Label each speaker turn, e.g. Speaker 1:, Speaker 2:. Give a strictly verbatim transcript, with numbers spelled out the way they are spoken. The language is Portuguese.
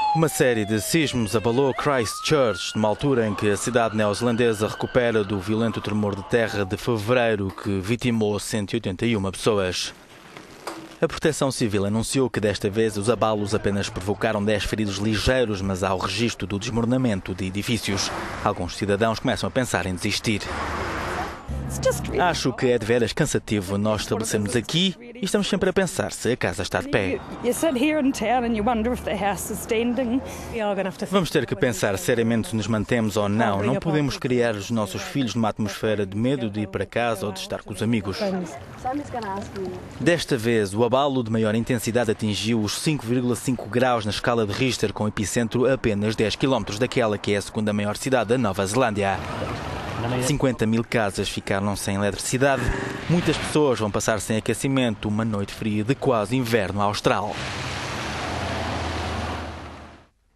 Speaker 1: Uma série de sismos abalou Christchurch, numa altura em que a cidade neozelandesa recupera do violento tremor de terra de fevereiro que vitimou cento e oitenta e uma pessoas. A Proteção Civil anunciou que desta vez os abalos apenas provocaram dez feridos ligeiros, mas há o registro do desmoronamento de edifícios. Alguns cidadãos começam a pensar em desistir. Acho que é de veras cansativo nós estabelecermos aqui e estamos sempre a pensar se a casa está de pé. Vamos ter que pensar seriamente se nos mantemos ou não. Não podemos criar os nossos filhos numa atmosfera de medo de ir para casa ou de estar com os amigos. Desta vez, o abalo de maior intensidade atingiu os cinco vírgula cinco graus na escala de Richter, com epicentro a apenas dez quilómetros daquela que é a segunda maior cidade da Nova Zelândia. cinquenta mil casas ficaram sem eletricidade. Muitas pessoas vão passar sem aquecimento uma noite fria de quase inverno austral.